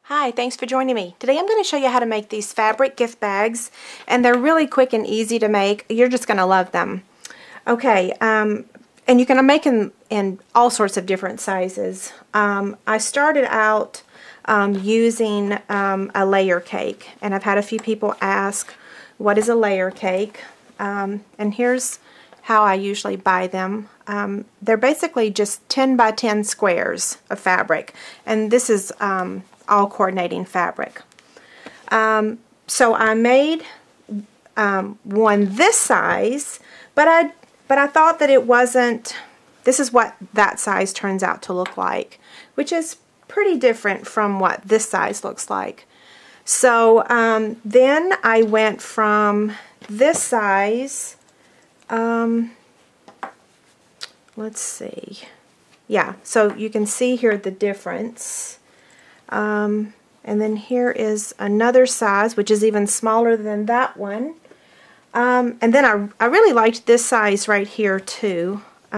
Hi, thanks for joining me. Today I'm going to show you how to make these fabric gift bags, and they're really quick and easy to make. You're just going to love them. Okay, and you can make them in all sorts of different sizes. I started out using a layer cake, and I've had a few people ask, what is a layer cake? And here's how I usually buy them. They're basically just 10 by 10 squares of fabric, and this is all coordinating fabric. So I made one this size, but I thought that it wasn't. This is what that size turns out to look like, which is pretty different from what this size looks like. So then I went from this size, let's see, yeah, so you can see here the difference. And then here is another size, which is even smaller than that one. And then I really liked this size right here too,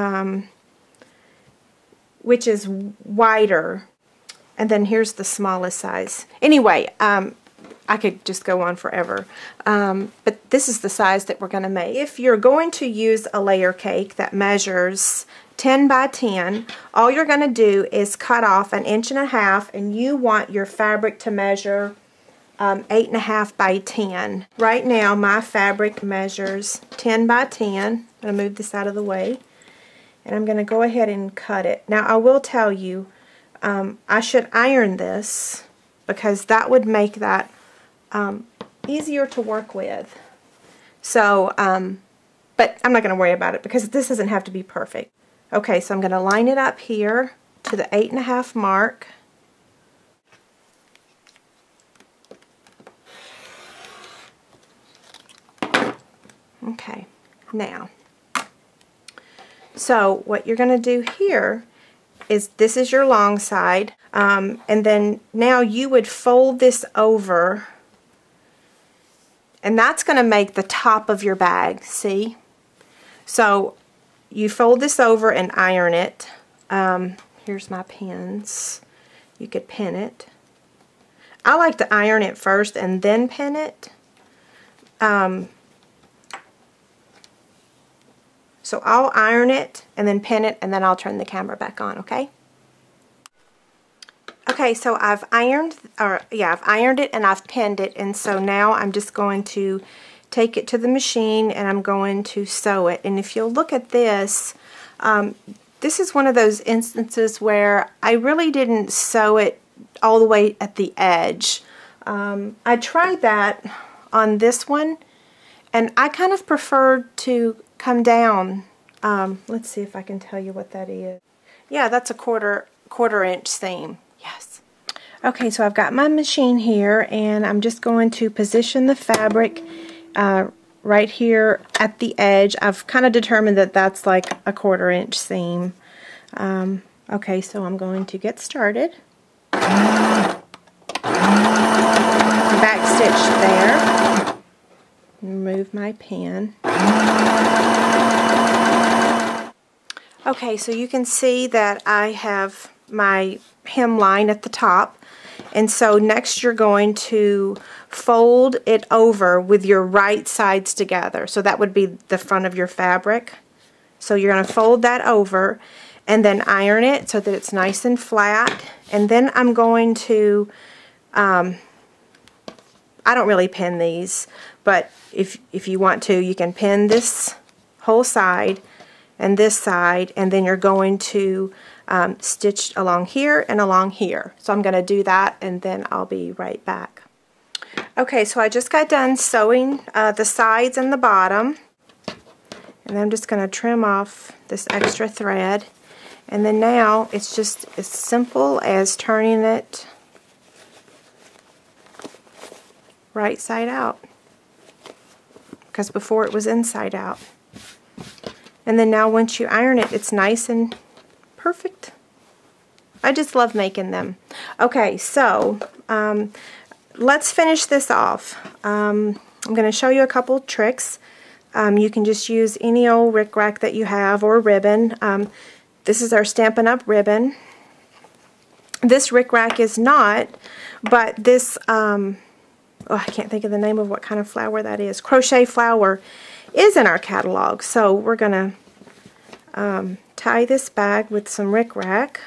which is wider. And then here's the smallest size. Anyway, I could just go on forever. But this is the size that we're going to make. If you're going to use a layer cake that measures 10 by 10, all you're going to do is cut off 1.5 inches, and you want your fabric to measure 8.5 by 10. Right now my fabric measures 10 by 10. I'm going to move this out of the way, and I'm going to go ahead and cut it. Now I will tell you, I should iron this because that would make that easier to work with. So, but I'm not going to worry about it because this doesn't have to be perfect. Okay, so I'm going to line it up here to the 8.5 mark. Okay, now, so what you're going to do here is, this is your long side, and then now you would fold this over, and that's going to make the top of your bag, see? So you fold this over and iron it. Here's my pins. You could pin it. I like to iron it first and then pin it. So I'll iron it and then pin it, and then I'll turn the camera back on, okay? Okay, so I've ironed it and I've pinned it, and so now I'm just going to take it to the machine and I'm going to sew it. And if you'll look at this, this is one of those instances where I really didn't sew it all the way at the edge. I tried that on this one, and I kind of preferred to come down. Let's see if I can tell you what that is. Yeah, that's a quarter inch seam. Yes. Okay, so I've got my machine here, and I'm just going to position the fabric right here at the edge. I've kind of determined that that's like a 1/4 inch seam. Okay, so I'm going to get started. Back stitch there. Remove my pin. Okay, so you can see that I have my hemline at the top, and so next you're going to fold it over with your right sides together. So that would be the front of your fabric. So you're going to fold that over and then iron it so that it's nice and flat. And then I'm going to, I don't really pin these, but if you want to, you can pin this whole side and this side, and then you're going to stitch along here and along here. So I'm going to do that, and then I'll be right back. Okay, so I just got done sewing the sides and the bottom, and I'm just going to trim off this extra thread, and then now it's just as simple as turning it right side out, because before it was inside out. And then now once you iron it, it's nice and perfect. I just love making them. Okay, so let's finish this off. I'm going to show you a couple tricks. You can just use any old rickrack that you have, or ribbon. This is our Stampin' Up! Ribbon. This rickrack is not, but this, oh, I can't think of the name of what kind of flower that is. Crochet flower is in our catalog, so we're going to tie this bag with some rickrack.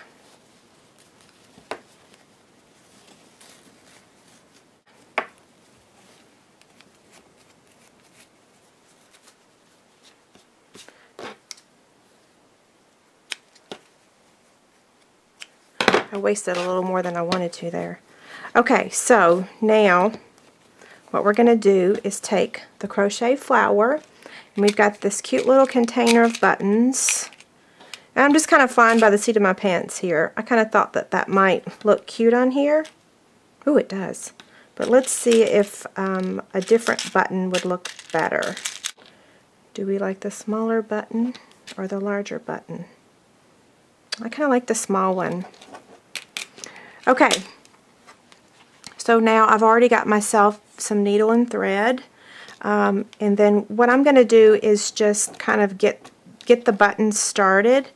I wasted a little more than I wanted to there. Okay, so now what we're going to do is take the crochet flower, and we've got this cute little container of buttons. And I'm just kind of flying by the seat of my pants here. I kind of thought that that might look cute on here. Ooh, it does. But let's see if a different button would look better. Do we like the smaller button or the larger button? I kind of like the small one. Okay, so now I've already got myself some needle and thread, and then what I'm going to do is just kind of get the buttons started.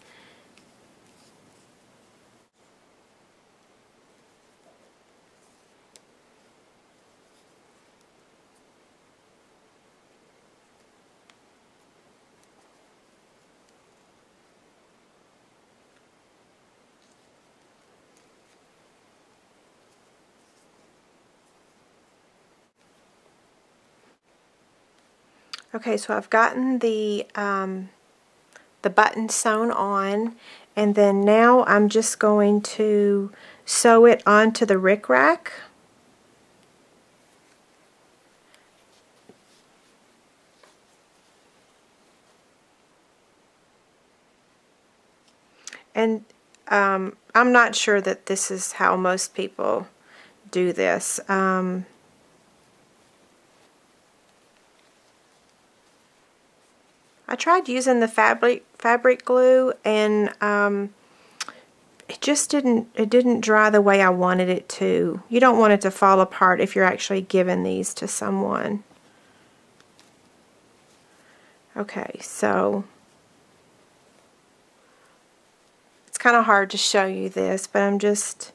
Okay, so I've gotten the button sewn on, and then now I'm just going to sew it onto the rickrack. And I'm not sure that this is how most people do this. I tried using the fabric glue, and it just didn't dry the way I wanted it to. You don't want it to fall apart if you're actually giving these to someone. Okay, so it's kind of hard to show you this, but I'm just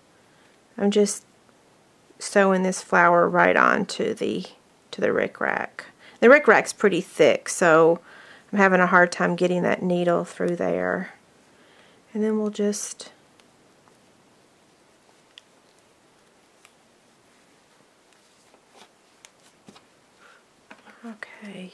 sewing this flower right onto the rickrack. The rickrack's pretty thick, so I'm having a hard time getting that needle through there. And then we'll just okay.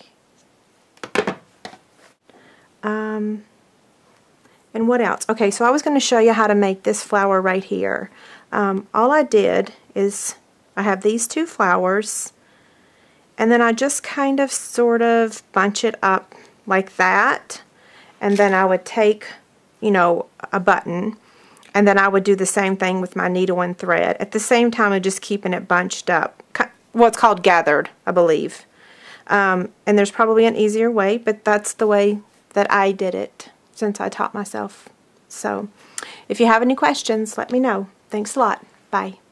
And what else? Okay, so I was going to show you how to make this flower right here. All I did is I have these two flowers, and then I just kind of sort of bunch it up like that, and then I would take, you know, a button, and then I would do the same thing with my needle and thread. At the same time, I'm just keeping it bunched up. Well, it's called gathered, I believe. And there's probably an easier way, but that's the way that I did it since I taught myself. So if you have any questions, let me know. Thanks a lot. Bye.